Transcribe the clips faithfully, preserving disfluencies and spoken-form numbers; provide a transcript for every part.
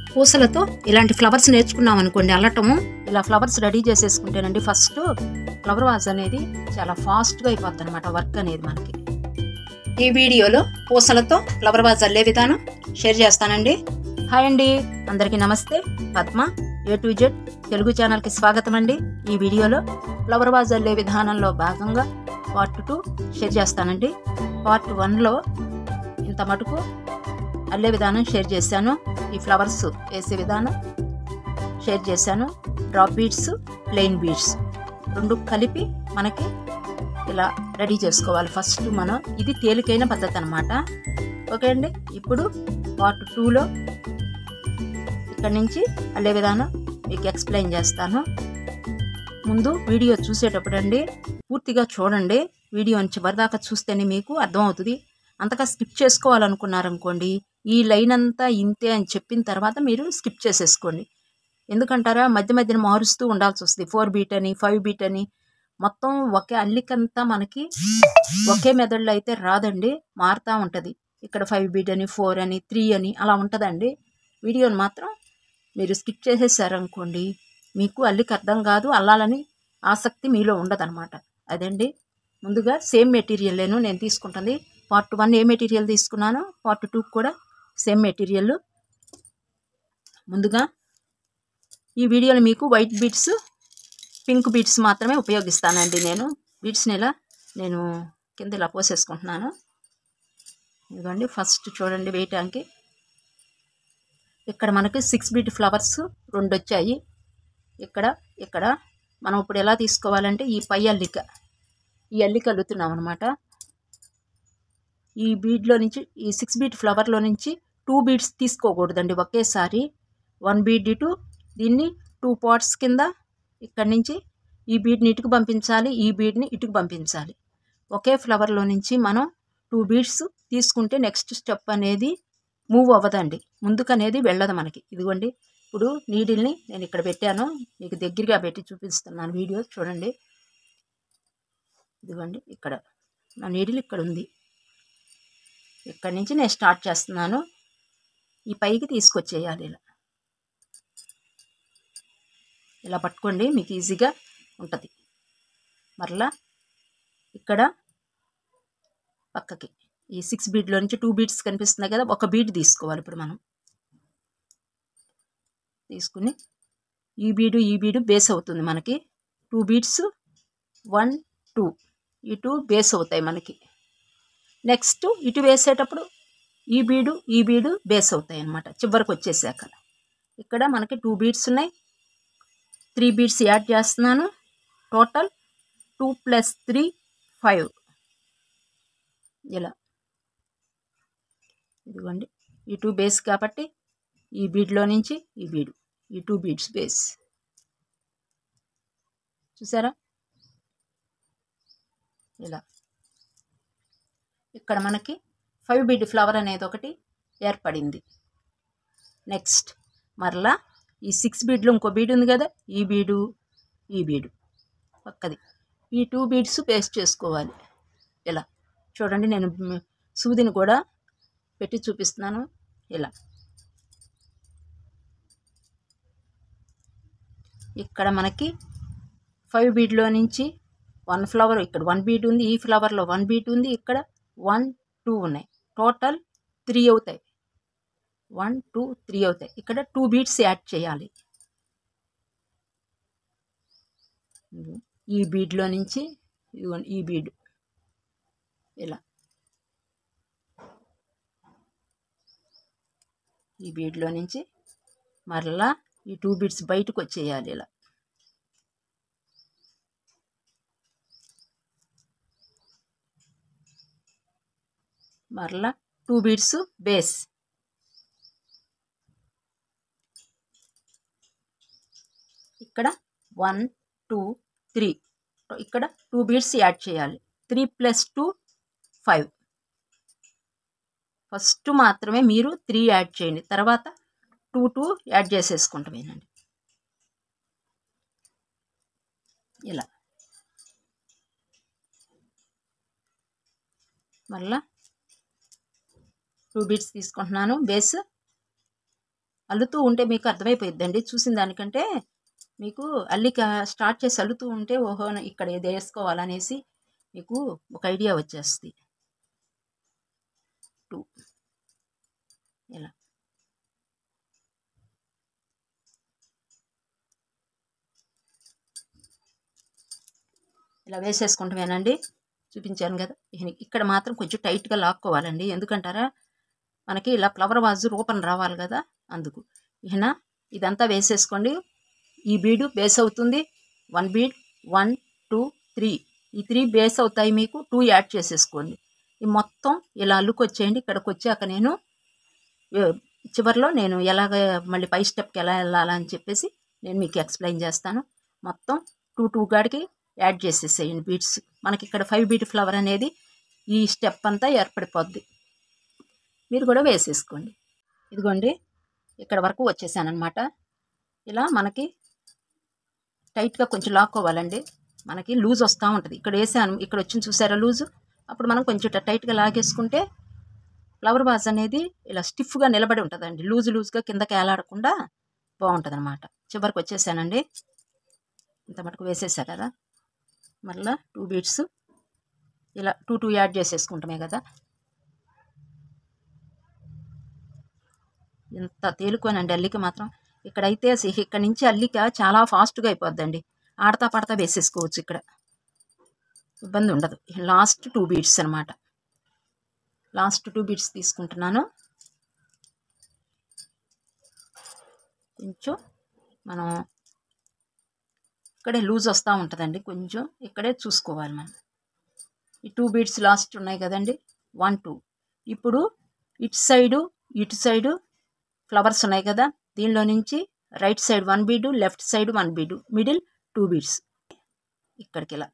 పూసలతో ఇలాంటి ఫ్లవర్స్ నేర్చుకున్నాం అనుకోండి అల్లటము. ఇలా ఫ్లవర్స్ రెడీ చేసేసుకుంటేనండి ఫస్ట్ ఫ్లవర్ వాజ్ అనేది చాలా ఫాస్ట్గా అయిపోద్ది అనమాట వర్క్ అనేది మనకి. ఈ వీడియోలో పూసలతో ఫ్లవర్ వాజ్ అల్లే విధానం షేర్ చేస్తానండి. హాయ్ అండి, అందరికీ నమస్తే. Padma A to Z Telugu ఛానల్కి స్వాగతం అండి. ఈ వీడియోలో ఫ్లవర్ వాజ్ అల్లే విధానంలో భాగంగా పార్ట్ టూ షేర్ చేస్తానండి. పార్ట్ వన్లో ఇంత మటుకు అల్లే విధానం షేర్ చేశాను. ఈ ఫ్లవర్స్ వేసే విధానం షేర్ చేశాను. డ్రాప్ బీడ్స్, ప్లెయిన్ బీడ్స్ రెండు కలిపి మనకి ఇలా రెడీ చేసుకోవాలి ఫస్ట్ మనం. ఇది తేలికైన పద్ధతి అనమాట. ఓకే అండి, ఇప్పుడు పార్ట్ టూలో ఇక్కడ నుంచి అల్లే విధానం మీకు ఎక్స్ప్లెయిన్ చేస్తాను. ముందు వీడియో చూసేటప్పుడు అండి పూర్తిగా చూడండి. వీడియోని చివరిదాకా చూస్తేనే మీకు అర్థమవుతుంది. అంతగా స్కిప్ చేసుకోవాలనుకున్నారనుకోండి, ఈ లైన్ అంతా ఇంతే అని చెప్పిన తర్వాత మీరు స్కిప్ చేసేసుకోండి. ఎందుకంటారా, మధ్య మధ్యన మారుస్తూ ఉండాల్సి వస్తుంది. ఫోర్ బీట్ అని, ఫైవ్ బీట్ అని, మొత్తం ఒకే అల్లికంతా మనకి ఒకే మెథడ్లో అయితే రాదండి, మారుతూ ఉంటుంది. ఇక్కడ ఫైవ్ బీట్ అని, ఫోర్ అని, త్రీ అని అలా ఉంటుందండి. వీడియోని మాత్రం మీరు స్కిప్ చేసేసారనుకోండి, మీకు అల్లికి అర్థం కాదు, అల్లాలని ఆసక్తి మీలో ఉండదన్నమాట. అదండి. ముందుగా సేమ్ మెటీరియల్లేను నేను తీసుకుంటుంది. పార్ట్ వన్ ఏ మెటీరియల్ తీసుకున్నానో పార్ట్ టూ కూడా సేమ్ మెటీరియల్. ముందుగా ఈ వీడియోలో మీకు వైట్ బీడ్స్, పింక్ బీడ్స్ మాత్రమే ఉపయోగిస్తానండి. నేను బీడ్స్ని ఇలా నేను కింద ఇలా పోసేసుకుంటున్నాను. ఇదిగోండి, ఫస్ట్ చూడండి వేయటానికి ఇక్కడ మనకి సిక్స్ బీట్ ఫ్లవర్స్ రెండు వచ్చాయి. ఇక్కడ ఇక్కడ మనం ఇప్పుడు ఎలా తీసుకోవాలంటే ఈ పై అల్లిక, ఈ అల్లిక అల్లుతున్నాం అనమాట. ఈ బీడ్లో నుంచి, ఈ సిక్స్ బీట్ ఫ్లవర్లో నుంచి టూ బీడ్స్ తీసుకోకూడదండి ఒకేసారి. వన్ బీడ్ ఇటు, దీన్ని టూ పార్ట్స్ కింద ఇక్కడి నుంచి ఈ బీడ్ని ఇటుకు పంపించాలి, ఈ బీడ్ని ఇటుకు పంపించాలి. ఒకే ఫ్లవర్లో నుంచి మనం టూ బీడ్స్ తీసుకుంటే నెక్స్ట్ స్టెప్ అనేది మూవ్ అవ్వదండి, ముందుకనేది వెళ్ళదు మనకి. ఇదిగోండి, ఇప్పుడు నీడిల్ని నేను ఇక్కడ పెట్టాను, మీకు దగ్గరగా పెట్టి చూపిస్తున్నాను. వీడియో చూడండి. ఇదిగోండి, ఇక్కడ నా నీడిల్ ఇక్కడ ఉంది. ఇక్కడి నుంచి నేను స్టార్ట్ చేస్తున్నాను. ఈ పైకి తీసుకొచ్చేయాలి. ఇలా ఇలా పట్టుకోండి, మీకు ఈజీగా ఉంటుంది. మరలా ఇక్కడ పక్కకి ఈ సిక్స్ బీడ్లో నుంచి టూ బీడ్స్ కనిపిస్తున్నాయి కదా, ఒక బీడ్ తీసుకోవాలి ఇప్పుడు మనం. తీసుకుని ఈ బీడు ఈ బీడు బేస్ అవుతుంది మనకి. టూ బీడ్స్, వన్ టూ, ఈ టూ బేస్ అవుతాయి మనకి. నెక్స్ట్ ఇటు వేసేటప్పుడు ఈ బీడు ఈ బీడు బేస్ అవుతాయి అన్నమాట. చివరికి వచ్చేసాక ఇక్కడ మనకి టూ బీడ్స్ ఉన్నాయి, త్రీ బీడ్స్ యాడ్ చేస్తున్నాను. Total two plus three five. ఇలా ఇదిగోండి, ఈ టూ బేస్ కాబట్టి ఈ బీడ్లో నుంచి ఈ బీడు, ఈ టూ బీడ్స్ బేస్. చూసారా? ఇలా ఇక్కడ మనకి ఫైవ్ బీడ్ ఫ్లవర్ అనేది ఒకటి ఏర్పడింది. నెక్స్ట్ మరలా ఈ సిక్స్ బీడ్లో ఇంకో బీడ్ ఉంది కదా, ఈ బీడు ఈ బీడు పక్కది, ఈ టూ బీడ్స్ పేస్ట్ చేసుకోవాలి. ఇలా చూడండి, నేను సూదిని కూడా పెట్టి చూపిస్తున్నాను. ఇలా ఇక్కడ మనకి ఫైవ్ బీడ్లో నుంచి వన్ ఫ్లవర్, ఇక్కడ వన్ బీడ్ ఉంది, ఈ ఫ్లవర్లో వన్ బీడ్ ఉంది, ఇక్కడ వన్ టూ ఉన్నాయి. టోటల్ త్రీ అవుతాయి. వన్ టూ త్రీ అవుతాయి. ఇక్కడ టూ బీడ్స్ యాడ్ చేయాలి. ఈ బీడ్లో నుంచి ఈ బీడ్ ఇలా, ఈ బీడ్లో నుంచి మరలా ఈ టూ బీడ్స్ బయటకు వచ్చేయాలి. ఇలా మరలా టూ బీడ్స్ బేస్. ఇక్కడ వన్ టూ త్రీ, ఇక్కడ టూ బీడ్స్ యాడ్ చేయాలి. Three plus two five. First మాత్రమే మీరు త్రీ యాడ్ చేయండి, తర్వాత టూ టూ యాడ్ చేసేసుకుంటామేనండి. ఇలా మళ్ళా టూ బీడ్స్ తీసుకుంటున్నాను బేస్. అల్లుతూ ఉంటే మీకు అర్థమైపోయిద్దండి. చూసిన దానికంటే మీకు అల్లిక స్టార్ట్ చేసి అల్లుతూ ఉంటే ఓహో ఇక్కడ ఇది వేసుకోవాలనేసి మీకు ఒక ఐడియా వచ్చేస్తుంది. టూ ఇలా ఇలా వేసేసుకుంటామేనండి. చూపించాను కదా. ఇక్కడ మాత్రం కొంచెం టైట్గా లాక్కోవాలండి. ఎందుకంటారా మనకి ఇలా ఫ్లవర్ వాజ్ రూపం రావాలి కదా, అందుకు. ఇహన ఇదంతా వేసేసుకోండి. ఈ బీడు బేస్ అవుతుంది. One bead, one two three, ఈ త్రీ బేస్ అవుతాయి. మీకు టూ యాడ్ చేసేసుకోండి. ఈ మొత్తం ఇలా అల్లుకొచ్చేయండి. ఇక్కడికి వచ్చాక నేను చివరిలో నేను ఎలాగ మళ్ళీ పై స్టెప్కి ఎలా వెళ్ళాలని చెప్పేసి నేను మీకు ఎక్స్ప్లెయిన్ చేస్తాను. మొత్తం టూ టూ గాడికి యాడ్ చేసేసేయండి బీడ్స్. మనకి ఇక్కడ ఫైవ్ బీడ్ ఫ్లవర్ అనేది ఈ స్టెప్ అంతా ఏర్పడిపోద్ది. మీరు కూడా వేసేసుకోండి. ఇదిగోండి ఇక్కడ వరకు వచ్చేసానమాట. ఇలా మనకి టైట్గా కొంచెం లాక్కోవాలండి. మనకి లూజ్ వస్తూ ఉంటుంది. ఇక్కడ వేసాను, ఇక్కడ వచ్చింది చూసారా లూజు. అప్పుడు మనం కొంచెం టైట్గా లాగేసుకుంటే ఫ్లవర్ వాజ్ అనేది ఇలా స్టిఫ్గా నిలబడి ఉంటుందండి. లూజు లూజ్గా కిందకి ఏలాడకుండా బాగుంటుంది అనమాట. చివరికి వచ్చేసానండి. ఇంత మటుకు వేసేసా కదా. మళ్ళీ టూ బీడ్స్ ఇలా టూ టూ యాడ్ చేసేసుకుంటామే కదా. ఇంత తేలుకోనండి అల్లిక మాత్రం. ఇక్కడైతే ఇక్కడ నుంచి అల్లిక చాలా ఫాస్ట్గా అయిపోద్దండి. ఆడతా పడతా వేసేసుకోవచ్చు. ఇక్కడ ఇబ్బంది ఉండదు. లాస్ట్ టూ బీడ్స్ అనమాట. లాస్ట్ టూ బీడ్స్ తీసుకుంటున్నాను. కొంచెం మనం ఇక్కడే లూజ్ వస్తూ ఉంటుందండి. కొంచెం ఇక్కడే చూసుకోవాలి మనం. ఈ టూ బీడ్స్ లాస్ట్ ఉన్నాయి కదండి, వన్ టూ. ఇప్పుడు ఇటు సైడు ఇటు సైడు ఫ్లవర్స్ ఉన్నాయి కదా, దీనిలో నుంచి right side one bead, left side one bead, middle two beads. ఇక్కడికి ఇలా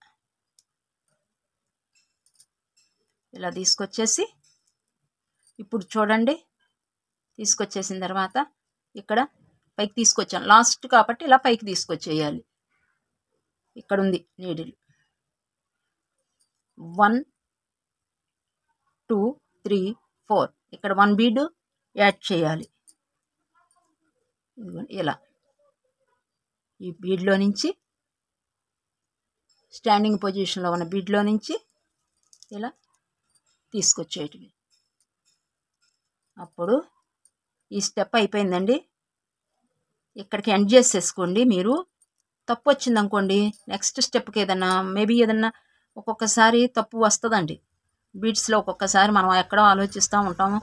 ఇలా తీసుకొచ్చేసి ఇప్పుడు చూడండి. తీసుకొచ్చేసిన తర్వాత ఇక్కడ పైకి తీసుకొచ్చాను. లాస్ట్ కాబట్టి ఇలా పైకి తీసుకొచ్చేయాలి. ఇక్కడ ఉంది needle. One two three four. ఇక్కడ వన్ బీడ్ యాడ్ చేయాలి. ఇలా ఈ బీడ్లో నుంచి స్టాండింగ్ పొజిషన్లో ఉన్న బీడ్లో నుంచి ఇలా తీసుకొచ్చేటివి. అప్పుడు ఈ స్టెప్ అయిపోయిందండి. ఇక్కడికి ఎండ్ చేసేసుకోండి. మీరు తప్పు వచ్చింది అనుకోండి, నెక్స్ట్ స్టెప్కి ఏదన్నా మేబీ ఏదన్నా ఒక్కొక్కసారి తప్పు వస్తుందండి బీడ్స్లో. ఒక్కొక్కసారి మనం ఎక్కడో ఆలోచిస్తూ ఉంటాము.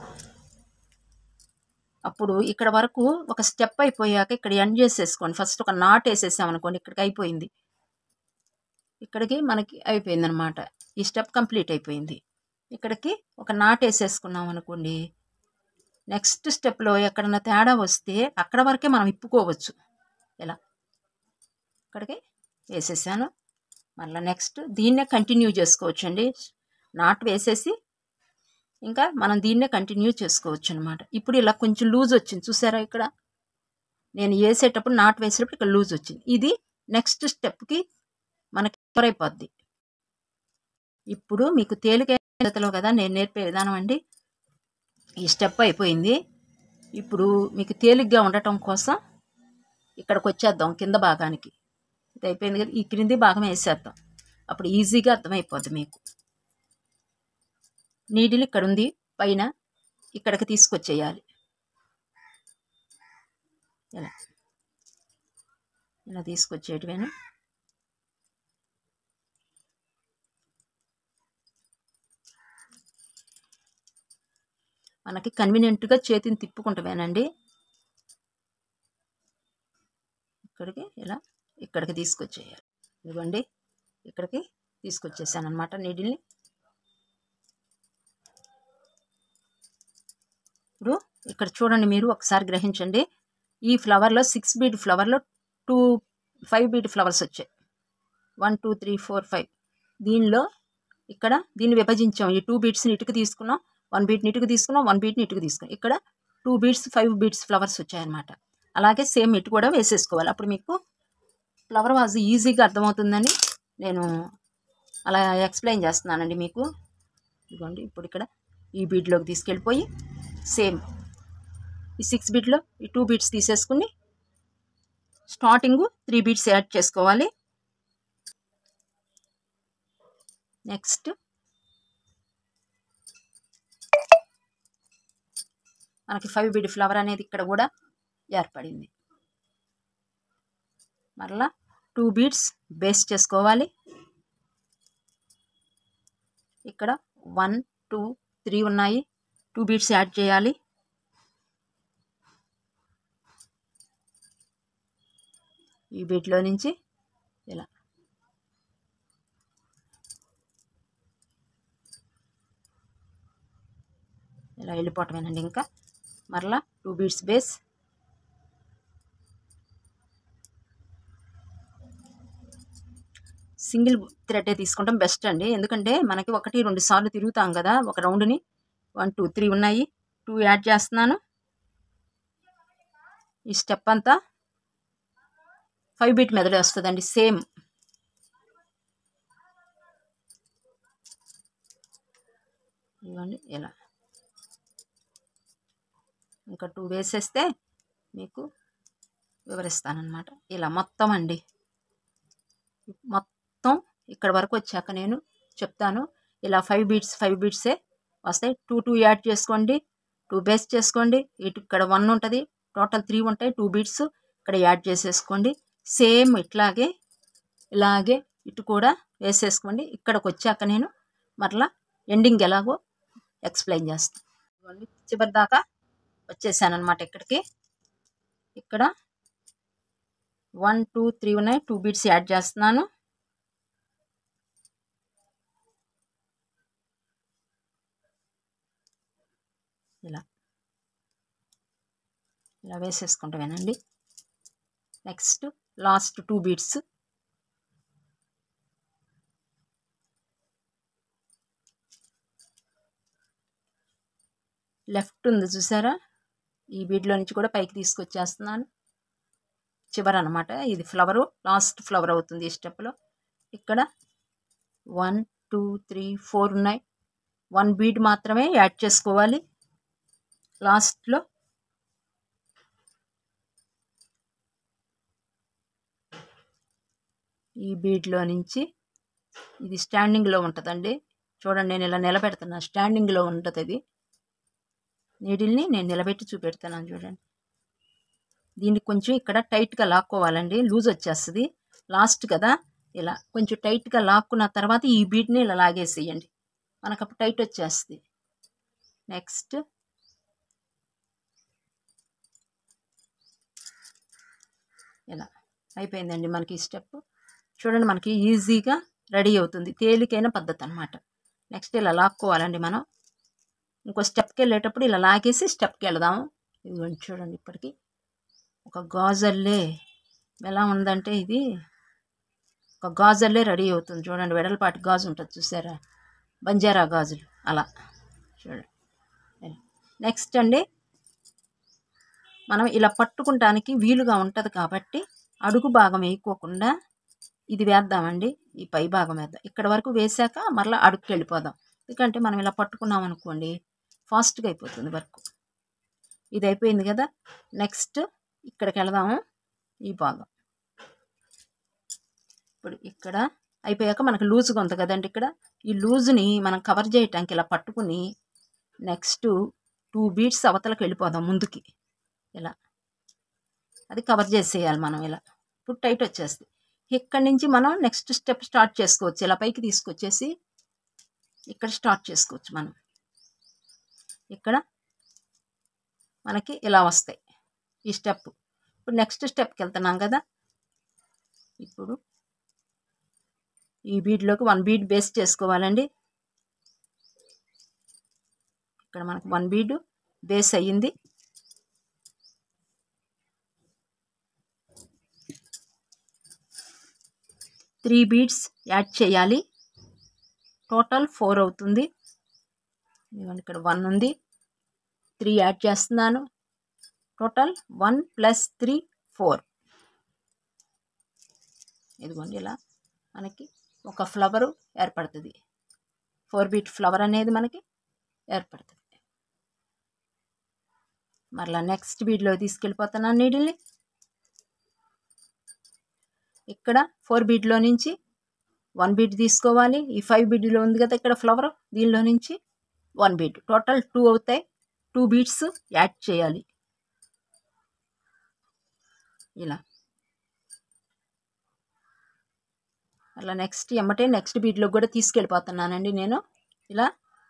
అప్పుడు ఇక్కడ వరకు ఒక స్టెప్ అయిపోయాక ఇక్కడ ఎండ్ చేసేసుకోండి. ఫస్ట్ ఒక నాట్ వేసేసామనుకోండి, ఇక్కడికి అయిపోయింది. ఇక్కడికి మనకి అయిపోయింది అనమాట. ఈ స్టెప్ కంప్లీట్ అయిపోయింది. ఇక్కడికి ఒక నాట్ వేసేసుకున్నాం అనుకోండి, నెక్స్ట్ స్టెప్లో ఎక్కడన్నా తేడా వస్తే అక్కడ వరకే మనం ఇప్పుకోవచ్చు. ఇలా ఇక్కడికి వేసేసాను. మళ్ళీ నెక్స్ట్ దీన్నే కంటిన్యూ చేసుకోవచ్చు అండి. నాట్ వేసేసి ఇంకా మనం దీన్నే కంటిన్యూ చేసుకోవచ్చు అనమాట. ఇప్పుడు ఇలా కొంచెం లూజ్ వచ్చింది చూసారా. ఇక్కడ నేను వేసేటప్పుడు నాట్ వేసేటప్పుడు ఇక్కడ లూజ్ వచ్చింది. ఇది నెక్స్ట్ స్టెప్కి మనకి కవర్ అయిపోద్ది. ఇప్పుడు మీకు తేలికైన పద్ధతిలో కదా నేను నేర్పే విధానం అండి. ఈ స్టెప్ అయిపోయింది. ఇప్పుడు మీకు తేలిగ్గా ఉండటం కోసం ఇక్కడికి వచ్చేద్దాం కింద భాగానికి. ఇది అయిపోయింది కదా, ఈ క్రింది భాగం వేసేద్దాం. అప్పుడు ఈజీగా అర్థమైపోద్ది మీకు. నీడిల్ ఇక్కడ ఉంది పైన, ఇక్కడికి తీసుకొచ్చేయాలి. ఇలా ఇలా తీసుకొచ్చేటివేనా. మనకి కన్వీనియంట్గా చేతిని తిప్పుకుంటామేనండి. ఇక్కడికి ఇలా ఇక్కడికి తీసుకొచ్చేయాలి. ఇదిగోండి ఇక్కడికి తీసుకొచ్చేసాను అనమాట నీడిల్ని. ఇప్పుడు ఇక్కడ చూడండి, మీరు ఒకసారి గ్రహించండి. ఈ ఫ్లవర్లో సిక్స్ బీడ్ ఫ్లవర్లో టూ ఫైవ్ బీడ్ ఫ్లవర్స్ వచ్చాయి. One two three four five. దీనిలో ఇక్కడ దీన్ని విభజించాం. ఈ టూ బీడ్స్ని ఇటుకు తీసుకున్నాం, వన్ బీట్ని ఇటుకు తీసుకున్నాం, వన్ బీట్ని ఇటుకు తీసుకున్నాం. ఇక్కడ two beads five beads flowers వచ్చాయన్నమాట. అలాగే సేమ్ ఇటు కూడా వేసేసుకోవాలి. అప్పుడు మీకు ఫ్లవర్ వాజ్ ఈజీగా అర్థమవుతుందని నేను అలా ఎక్స్ప్లెయిన్ చేస్తున్నానండి మీకు. ఇదిగోండి ఇప్పుడు ఇక్కడ ఈ బీడ్లోకి తీసుకెళ్ళిపోయి సేమ్ ఈ సిక్స్ బీట్లో ఈ టూ బీట్స్ తీసేసుకుని స్టార్టింగ్ త్రీ బీట్స్ యాడ్ చేసుకోవాలి. నెక్స్ట్ మనకి ఫైవ్ బీడ్ ఫ్లవర్ అనేది ఇక్కడ కూడా ఏర్పడింది. మరలా టూ బీడ్స్ బేస్ చేసుకోవాలి. ఇక్కడ వన్ టూ త్రీ ఉన్నాయి, టూ బీడ్స్ యాడ్ చేయాలి. ఈ బీట్లో నుంచి ఇలా ఇలా వెళ్ళిపోవటమేనండి. ఇంకా మరలా two beads base, single thread తీసుకుంటాం బెస్ట్ అండి. ఎందుకంటే మనకి ఒకటి రెండు సార్లు తిరుగుతాం కదా ఒక రౌండ్ని. వన్ టూ త్రీ ఉన్నాయి, టూ యాడ్ చేస్తున్నాను. ఈ స్టెప్ అంతా ఫైవ్ బీట్ మెదడు వస్తుందండి సేమ్. ఇవ్వండి ఇలా ఇంకా టూ వేసేస్తే మీకు వివరిస్తానమాట. ఇలా మొత్తం అండి మొత్తం ఇక్కడ వరకు వచ్చాక నేను చెప్తాను. ఇలా ఫైవ్ బీట్స్ ఫైవ్ బీట్సే వస్తాయి. టూ టూ యాడ్ చేసుకోండి, టూ బేస్ చేసుకోండి. ఇటు ఇక్కడ వన్ ఉంటుంది, టోటల్ త్రీ ఉంటాయి. టూ బీట్స్ ఇక్కడ యాడ్ చేసేసుకోండి. సేమ్ ఇట్లాగే ఇలాగే ఇటు కూడా వేసేసుకోండి. ఇక్కడికి వచ్చాక నేను మరలా ఎండింగ్ ఎలాగో ఎక్స్ప్లెయిన్ చేస్తాను. చివరి దాకా వచ్చేసాను అనమాట. ఇక్కడికి ఇక్కడ వన్ టూ త్రీ ఉన్నాయి, టూ బీట్స్ యాడ్ చేస్తున్నాను. ఇలా ఇలా వేసేసుకుంటామేనండి. Next last two beads left ఉంది చూసారా, ఈ బీడ్లో నుంచి కూడా పైకి తీసుకొచ్చేస్తున్నాను. చివర అనమాట ఇది ఫ్లవరు, లాస్ట్ ఫ్లవర్ అవుతుంది ఈ స్టెప్లో. ఇక్కడ వన్ టూ త్రీ ఫోర్ ఉన్నాయి, వన్ బీడ్ మాత్రమే యాడ్ చేసుకోవాలి లాస్ట్లో. ఈ బీడ్లో నుంచి ఇది స్టాండింగ్లో ఉంటుందండి. చూడండి నేను ఇలా నిలబెడుతున్నా, స్టాండింగ్లో ఉంటుంది. ఇది నీడిల్ని నేను నిలబెట్టి చూపెడుతున్నాను చూడండి. దీన్ని కొంచెం ఇక్కడ టైట్గా లాక్కోవాలండి, లూజ్ వచ్చేస్తుంది లాస్ట్ కదా. ఇలా కొంచెం టైట్గా లాక్కున్న తర్వాత ఈ బీడ్ని ఇలా లాగేసేయండి, మనకు అప్పుడు టైట్ వచ్చేస్తుంది. నెక్స్ట్ ఇలా అయిపోయిందండి మనకి ఈ స్టెప్. చూడండి మనకి ఈజీగా రెడీ అవుతుంది, తేలికైన పద్ధతి అనమాట. నెక్స్ట్ ఇలా లాక్కోవాలండి మనం. ఇంకో స్టెప్కి వెళ్ళేటప్పుడు ఇలా లాగేసి స్టెప్కి వెళదాము. ఇది చూడండి ఇప్పటికి ఒక గాజల్లే ఎలా ఉందంటే ఇది ఒక గాజల్లే రెడీ అవుతుంది. చూడండి వెడల్పాటి గాజు ఉంటుంది చూసారా, బంజారా గాజులు అలా చూడండి. నెక్స్ట్ అండి మనం ఇలా పట్టుకుంటానికి వీలుగా ఉంటుంది కాబట్టి అడుగు భాగం వేయకోకుండా ఇది వేద్దామండి. ఈ పై భాగం వేద్దాం. ఇక్కడ వరకు వేసాక మరలా అడుగుకి వెళ్ళిపోదాం. ఎందుకంటే మనం ఇలా పట్టుకున్నాం అనుకోండి ఫాస్ట్గా అయిపోతుంది వర్క్. ఇది అయిపోయింది కదా. నెక్స్ట్ ఇక్కడికి వెళదాము. ఈ భాగం ఇప్పుడు ఇక్కడ అయిపోయాక మనకు లూజ్గా ఉంది కదండి. ఇక్కడ ఈ లూజ్ని మనం కవర్ చేయటానికి ఇలా పట్టుకుని నెక్స్ట్ టూ బీట్స్ అవతలకు వెళ్ళిపోదాం ముందుకి. ఇలా అది కవర్ చేసేయాలి మనం. ఇలా ఇప్పుడు టైట్ వచ్చేస్తుంది. ఇక్కడి నుంచి మనం నెక్స్ట్ స్టెప్ స్టార్ట్ చేసుకోవచ్చు. ఇలా పైకి తీసుకొచ్చేసి ఇక్కడ స్టార్ట్ చేసుకోవచ్చు మనం. ఇక్కడ మనకి ఇలా వస్తాయి ఈ స్టెప్. ఇప్పుడు నెక్స్ట్ స్టెప్కి వెళ్తున్నాం కదా. ఇప్పుడు ఈ బీడ్లోకి వన్ బీడ్ బేస్ చేసుకోవాలండి. ఇక్కడ మనకు వన్ బీడ్ బేస్ అయ్యింది. త్రీ బీడ్స్ యాడ్ చేయాలి, టోటల్ ఫోర్ అవుతుంది. ఇక్కడ వన్ ఉంది, త్రీ యాడ్ చేస్తున్నాను. Total one plus three four. ఇదిగోండి ఇలా మనకి ఒక ఫ్లవరు ఏర్పడుతుంది. ఫోర్ బీట్ ఫ్లవర్ అనేది మనకి ఏర్పడుతుంది. మరలా నెక్స్ట్ బీడ్లో తీసుకెళ్ళిపోతున్నాను నీడిల్ని. ఇక్కడ ఫోర్ బీడ్లో నుంచి వన్ బీడ్ తీసుకోవాలి. ఈ ఫైవ్ బీడ్లో ఉంది కదా ఇక్కడ ఫ్లవర్, దీనిలో నుంచి వన్ బీడ్, టోటల్ టూ అవుతాయి. టూ బీడ్స్ యాడ్ చేయాలి ఇలా. అలా నెక్స్ట్ ఎమ్మటే నెక్స్ట్ బీడ్లో కూడా తీసుకెళ్ళిపోతున్నానండి నేను ఇలా.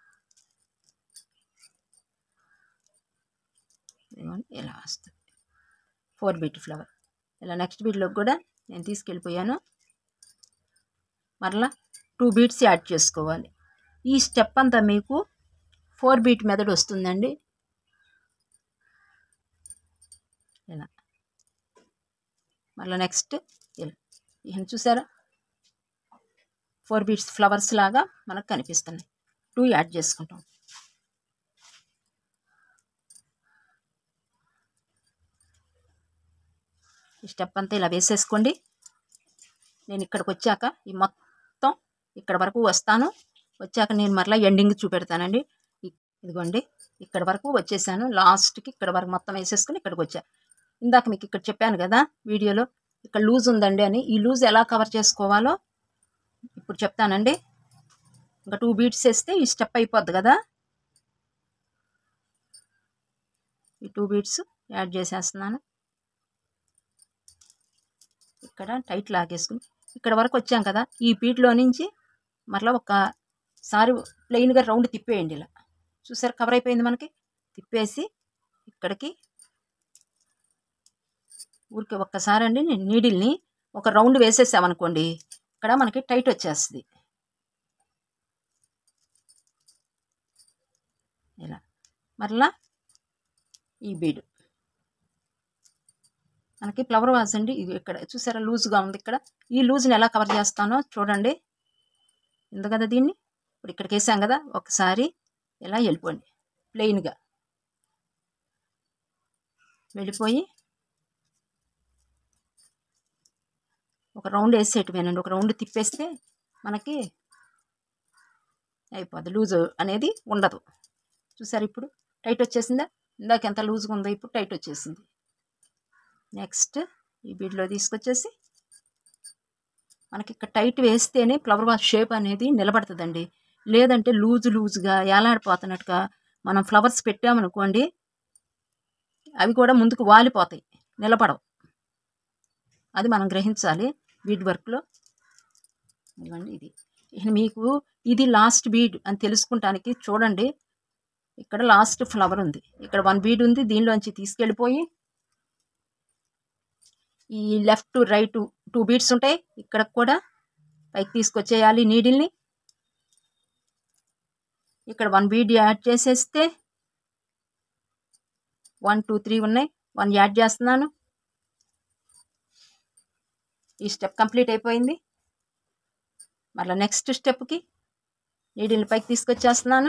ఇలా వస్తుంది ఫోర్ బీట్ ఫ్లవర్. ఇలా నెక్స్ట్ బీడ్లో కూడా నేను తీసుకెళ్ళిపోయాను. మరలా టూ బీట్స్ యాడ్ చేసుకోవాలి. ఈ స్టెప్ అంతా మీకు ఫోర్ బీట్ మెథడ్ వస్తుందండి ఇలా. మరలా నెక్స్ట్ ఇలా ఇవన్నీ చూసారా, ఫోర్ బీట్స్ ఫ్లవర్స్ లాగా మనకు కనిపిస్తున్నాయి. టూ యాడ్ చేసుకుంటాం. ఈ స్టెప్ అంతా ఇలా వేసేసుకోండి. నేను ఇక్కడికి వచ్చాక ఈ మొత్తం ఇక్కడ వరకు వస్తాను. వచ్చాక నేను మరలా ఎండింగ్ చూపెడతానండి. ఇదిగోండి ఇక్కడ వరకు వచ్చేసాను. లాస్ట్కి ఇక్కడ వరకు మొత్తం వేసేసుకుని ఇక్కడికి వచ్చా. ఇందాక మీకు ఇక్కడ చెప్పాను కదా వీడియోలో, ఇక్కడ లూజ్ ఉందండి అని. ఈ లూజ్ ఎలా కవర్ చేసుకోవాలో ఇప్పుడు చెప్తానండి. ఇంకా టూ బీట్స్ వేస్తే ఈ స్టెప్ అయిపోద్ది కదా. ఈ టూ బీట్స్ యాడ్ చేసేస్తున్నాను. ఇక్కడ టైట్ లాగేసుకుని ఇక్కడ వరకు వచ్చాం కదా. ఈ బీట్లో నుంచి మరలా ఒకసారి ప్లెయిన్గా రౌండ్ తిప్పేయండి ఇలా. చూసారు కవర్ అయిపోయింది మనకి. తిప్పేసి ఇక్కడికి ఊరికే ఒక్కసారి అండి నేను నీడిల్ని ఒక రౌండ్ వేసేసామనుకోండి, ఇక్కడ మనకి టైట్ వచ్చేస్తుంది ఇలా. మరలా ఈ బీడు మనకి ఫ్లవర్ వాజ్ అండి. ఇది ఇక్కడ చూసారా లూజ్గా ఉంది. ఇక్కడ ఈ లూజ్ని ఎలా కవర్ చేస్తానో చూడండి. ఉంది కదా దీన్ని ఇప్పుడు ఇక్కడికి వేసాం కదా, ఒకసారి ఇలా వెళ్ళిపోండి ప్లెయిన్గా వెళ్ళిపోయి ఒక రౌండ్ వేసేయటమేనండి. ఒక రౌండ్ తిప్పేస్తే మనకి అయిపోద్ది, లూజ్ అనేది ఉండదు. చూసారు ఇప్పుడు టైట్ వచ్చేసిందా. ఇందాక ఎంత లూజ్గా ఉందో ఇప్పుడు టైట్ వచ్చేసింది. నెక్స్ట్ ఈ బీడ్లో తీసుకొచ్చేసి మనకి ఇక్కడ టైట్ వేస్తేనే ఫ్లవర్ వాజ్ షేప్ అనేది నిలబడుతుందండి. లేదంటే లూజు లూజుగా ఏలాడిపోతున్నట్టుగా మనం ఫ్లవర్స్ పెట్టామనుకోండి, అవి కూడా ముందుకు వాలిపోతాయి, నిలబడవు. అది మనం గ్రహించాలి బీడ్ వర్క్లో. ఇదిగోండి ఇది మీకు ఇది లాస్ట్ బీడ్ అని తెలుసుకుంటానికి చూడండి. ఇక్కడ లాస్ట్ ఫ్లవర్ ఉంది, ఇక్కడ వన్ బీడ్ ఉంది. దీనిలోంచి తీసుకెళ్ళిపోయి ఈ లెఫ్ట్ రైట్ టూ బీడ్స్ ఉంటాయి, ఇక్కడ కూడా పైకి తీసుకొచ్చేయాలి నీడిల్ని. ఇక్కడ వన్ బీడ్ యాడ్ చేసేస్తే వన్ టూ త్రీ ఉన్నాయి, వన్ యాడ్ చేస్తున్నాను. ఈ స్టెప్ కంప్లీట్ అయిపోయింది. మళ్ళీ నెక్స్ట్ స్టెప్కి నీడిల్ని పైకి తీసుకొచ్చేస్తున్నాను.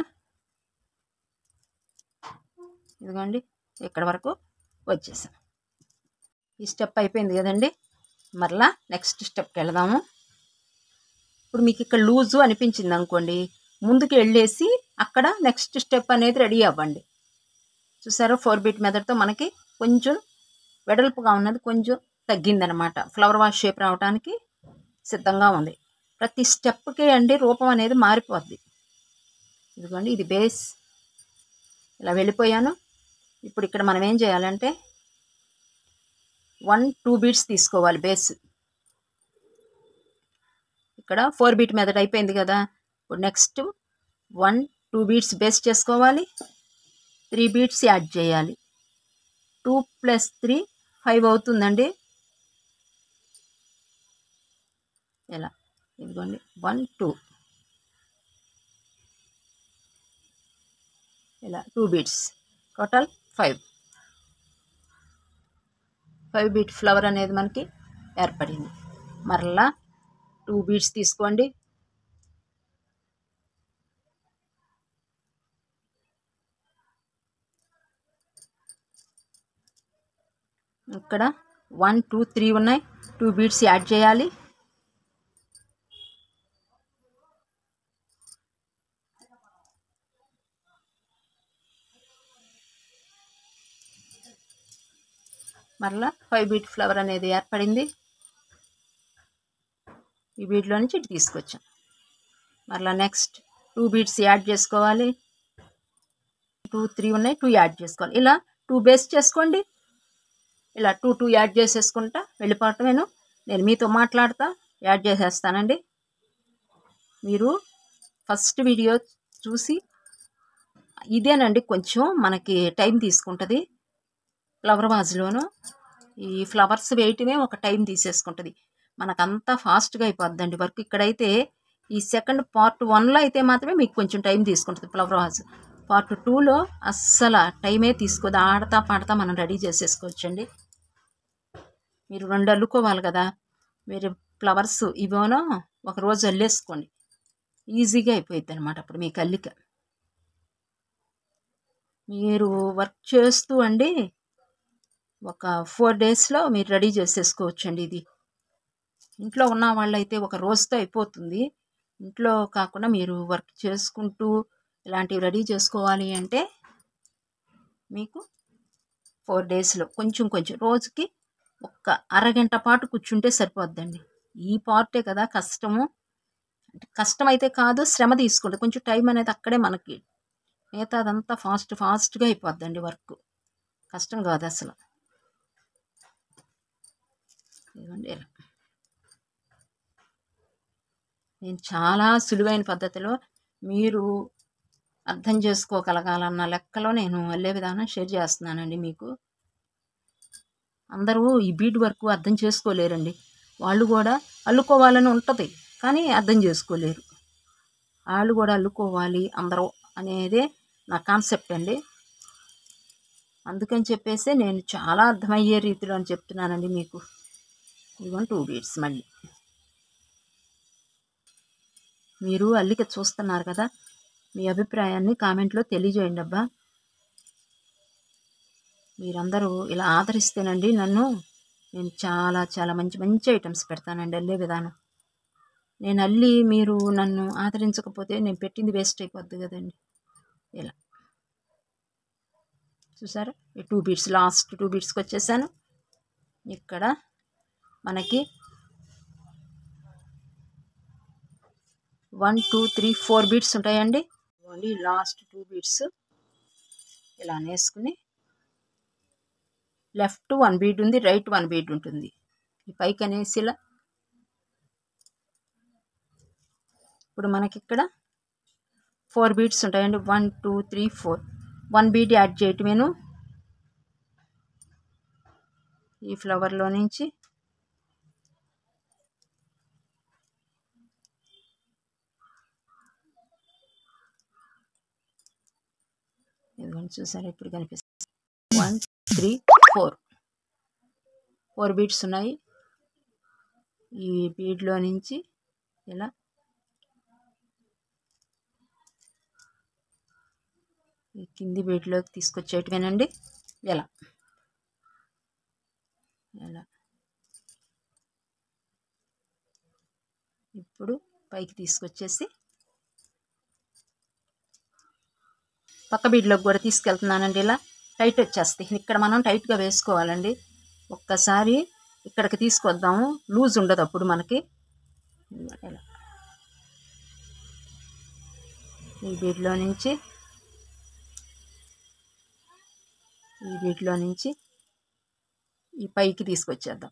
ఇదిగోండి ఇక్కడ వరకు వచ్చేసాను. ఈ స్టెప్ అయిపోయింది కదండి. మరలా నెక్స్ట్ స్టెప్కి వెళదాము. ఇప్పుడు మీకు ఇక్కడ లూజు అనిపించింది అనుకోండి, ముందుకు వెళ్ళేసి అక్కడ నెక్స్ట్ స్టెప్ అనేది రెడీ అవ్వండి. చూసారా ఫోర్ బీట్ మెథడ్తో మనకి కొంచెం వెడల్పుగా ఉన్నది కొంచెం తగ్గిందనమాట. ఫ్లవర్ వాష్ షేప్ రావడానికి సిద్ధంగా ఉంది. ప్రతి స్టెప్కి అండి రూపం అనేది మారిపోద్ది. ఇదిగోండి ఇది బేస్ ఇలా వెళ్ళిపోయాను. ఇప్పుడు ఇక్కడ మనం ఏం చేయాలంటే వన్ టూ బీట్స్ తీసుకోవాలి బేస్. ఇక్కడ ఫోర్ బీట్ మెథడ్ అయిపోయింది కదా. ఇప్పుడు next one two beads base చేసుకోవాలి. త్రీ బీట్స్ యాడ్ చేయాలి. టూ ప్లస్ త్రీ ఫైవ్ అవుతుందండి. ఇలా ఇదిగోండి వన్ టూ ఇలా two beads total five five bead flower అనేది మనకి ఏర్పడింది. మరలా టూ బీట్స్ తీసుకోండి. ఇక్కడ వన్ టూ త్రీ ఉన్నాయి, టూ బీట్స్ యాడ్ చేయాలి. మరలా ఫైవ్ బీట్ ఫ్లవర్ అనేది ఏర్పడింది. ఈ బీడ్లో నుంచి ఇటు తీసుకొచ్చాం. మరలా నెక్స్ట్ టూ బీడ్స్ యాడ్ చేసుకోవాలి. టూ త్రీ ఉన్నాయి, టూ యాడ్ చేసుకోవాలి. ఇలా టూ బేస్ చేసుకోండి. ఇలా టూ టూ యాడ్ చేసేసుకుంటా వెళ్ళిపోవటమేను. నేను మీతో మాట్లాడతా యాడ్ చేసేస్తానండి. మీరు ఫస్ట్ వీడియో చూసి ఇదేనండి కొంచెం మనకి టైం తీసుకుంటుంది. ఫ్లవర్ వాజ్లోను ఈ ఫ్లవర్స్ వేయటమే ఒక టైం తీసేసుకుంటుంది. మనకంతా ఫాస్ట్గా అయిపోద్దండి వర్క్. ఇక్కడైతే ఈ సెకండ్ పార్ట్ వన్లో అయితే మాత్రమే మీకు కొంచెం టైం తీసుకుంటుంది ఫ్లవర్ వాజ్. పార్ట్ టూలో అస్సలు టైమే తీసుకోదు. ఆడతా పాడతా మనం రెడీ చేసేసుకోవచ్చండి. మీరు రెండు అల్లుకోవాలి కదా, మీరు ఫ్లవర్స్ ఇవోనో ఒకరోజు అల్లేసుకోండి, ఈజీగా అయిపోయింది అనమాట అప్పుడు మీకు అల్లిక. మీరు వర్క్ చేస్తూ అండి ఒక ఫోర్ డేస్లో మీరు రెడీ చేసేసుకోవచ్చండి. ఇది ఇంట్లో ఉన్న వాళ్ళైతే ఒక రోజుతో అయిపోతుంది. ఇంట్లో కాకుండా మీరు వర్క్ చేసుకుంటూ ఇలాంటివి రెడీ చేసుకోవాలి అంటే మీకు ఫోర్ డేస్లో కొంచెం కొంచెం రోజుకి ఒక్క అరగంట పాటు కూర్చుంటే సరిపోద్దండి. ఈ పార్టే కదా కష్టము. అంటే కష్టం అయితే కాదు, శ్రమ తీసుకుంటే కొంచెం టైం అనేది అక్కడే మనకి. మిగతా అదంతా ఫాస్ట్ ఫాస్ట్గా అయిపోద్దండి వర్క్. కష్టం కాదు అసలు. ఇదిగోండి ఇలా నేను చాలా సులువైన పద్ధతిలో మీరు అర్థం చేసుకోగలగాలన్న లెక్కలో నేను అల్లే విధానం షేర్ చేస్తున్నానండి మీకు. అందరూ ఈ బీడ్ వర్క్ అర్థం చేసుకోలేరండి. వాళ్ళు కూడా అల్లుకోవాలని ఉంటుంది కానీ అర్థం చేసుకోలేరు. వాళ్ళు కూడా అల్లుకోవాలి అందరూ అనేదే నా కాన్సెప్ట్ అండి. అందుకని చెప్పేసి నేను చాలా అర్థమయ్యే రీతిలో అని చెప్తున్నానండి మీకు. ఇదిగోండి టూ బీడ్స్. మళ్ళీ మీరు అల్లిక చూస్తున్నారు కదా, మీ అభిప్రాయాన్ని కామెంట్లో తెలియజేయండి అబ్బా. మీరందరూ ఇలా ఆదరిస్తేనండి నన్ను, నేను చాలా చాలా మంచి మంచి ఐటమ్స్ పెడతానండి అల్లే విధానం. నేను అల్లి మీరు నన్ను ఆదరించకపోతే నేను పెట్టింది వేస్ట్ అయిపోద్ది కదండి. ఇలా చూసారా, ఈ టూ బీడ్స్ లాస్ట్ టూ బీడ్స్కి వచ్చేసాను. ఇక్కడ మనకి one two three four beads ఉంటాయండి. ఓన్లీ లాస్ట్ టూ బీడ్స్ ఇలా వేసుకుని లెఫ్ట్ వన్ బీడ్ ఉంది, రైట్ వన్ బీడ్ ఉంటుంది. ఈ పైకి అనేసి ఇలా ఇప్పుడు మనకి ఇక్కడ ఫోర్ బీడ్స్ ఉంటాయండి. One two three four. One bead add చేయటమేను ఈ ఫ్లవర్లో నుంచి. ఇదిగోండి చూసారా, ఇప్పుడు కనిపిస్తుంది. One three four four beads ఉన్నాయి. ఈ బీడ్లో నుంచి ఇలా ఈ కింది బీడ్లోకి తీసుకొచ్చేయటమేనండి. ఎలా ఎలా ఇప్పుడు పైకి తీసుకొచ్చేసి పక్క బీడ్లోకి కూడా తీసుకెళ్తున్నానండి. ఇలా టైట్ వచ్చేస్తాయి. ఇక్కడ మనం టైట్గా వేసుకోవాలండి. ఒక్కసారి ఇక్కడికి తీసుకొద్దాము, లూజ్ ఉండదు అప్పుడు మనకి. ఇలా ఈ బీడ్లో నుంచి ఈ బీడ్లో నుంచి ఈ పైకి తీసుకొచ్చేద్దాం.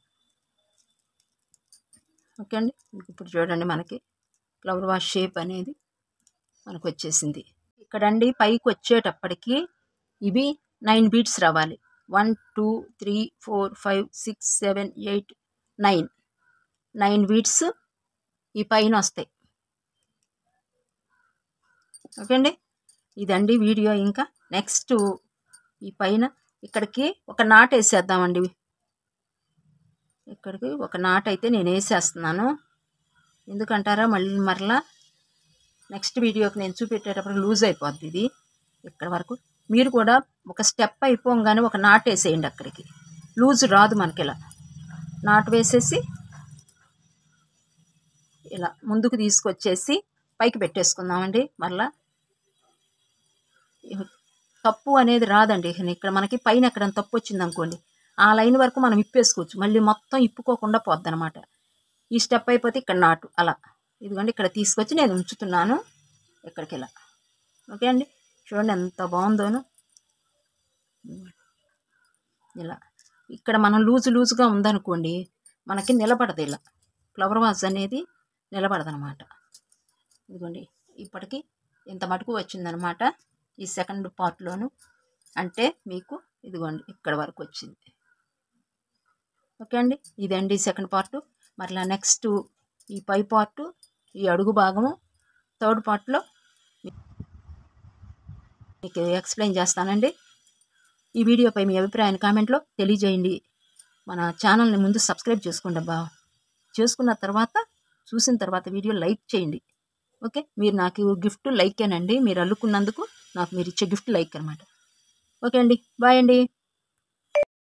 ఓకే అండి, ఇప్పుడు చూడండి మనకి ఫ్లవర్ వాష్ షేప్ అనేది మనకు వచ్చేసింది. ఇక్కడండి పైకి వచ్చేటప్పటికి ఇవి నైన్ బీడ్స్ రావాలి. One two three four five six seven eight nine nine beads ఈ పైన వస్తాయి. ఓకే అండి, ఇదండి వీడియో. ఇంకా నెక్స్ట్ ఈ పైన ఇక్కడికి ఒక నాట్ వేసేద్దామండి. ఇక్కడికి ఒక నాట్ అయితే నేను వేసేస్తున్నాను. ఎందుకంటారా, మళ్ళీ మరలా నెక్స్ట్ వీడియోకి నేను చూపెట్టేటప్పుడు లూజ్ అయిపోద్ది ఇది. ఇక్కడ వరకు మీరు కూడా ఒక స్టెప్ అయిపోగానే ఒక నాట్ వేసేయండి. అక్కడికి లూజ్ రాదు మనకి. ఇలా నాట్ వేసేసి ఇలా ముందుకు తీసుకొచ్చేసి పైకి పెట్టేసుకుందామండి. మరలా తప్పు అనేది రాదండి. ఇక్కడ మనకి పైన ఎక్కడ తప్పు వచ్చింది అనుకోండి, ఆ లైన్ వరకు మనం ఇప్పేసుకోవచ్చు, మళ్ళీ మొత్తం ఇప్పుకోకుండా పోద్ది అనమాట. ఈ స్టెప్ అయిపోతే ఇక్కడ నాటు అలా ఇదిగోండి ఇక్కడ తీసుకొచ్చి నేను ఉంచుతున్నాను ఇక్కడికి ఇలా. ఓకే అండి, చూడండి ఎంత బాగుందోను. ఇలా ఇక్కడ మనం లూజు లూజుగా ఉందనుకోండి మనకి నిలబడదు, ఇలా ఫ్లవర్ వాజ్ అనేది నిలబడదనమాట. ఇదిగోండి ఇప్పటికి ఇంత మటుకు వచ్చిందనమాట ఈ సెకండ్ పార్ట్లోను. అంటే మీకు ఇదిగోండి ఇక్కడ వరకు వచ్చింది. ఓకే అండి, ఇదండి సెకండ్ పార్టు. మరలా నెక్స్ట్ ఈ పై పార్టు, ఈ అడుగు భాగము థర్డ్ పార్ట్లో మీకు ఎక్స్ప్లెయిన్ చేస్తానండి. ఈ వీడియోపై మీ అభిప్రాయాన్ని కామెంట్లో తెలియజేయండి. మన ఛానల్ని ముందు సబ్స్క్రైబ్ చేసుకోండి అబ్బా. చేసుకున్న తర్వాత చూసిన తర్వాత వీడియో లైక్ చేయండి. ఓకే, మీరు నాకు గిఫ్ట్ లైకేనండి, మీరు అల్లుకున్నందుకు నాకు మీరు ఇచ్చే గిఫ్ట్ లైక్ అనమాట. ఓకే అండి, బాయ్ అండి.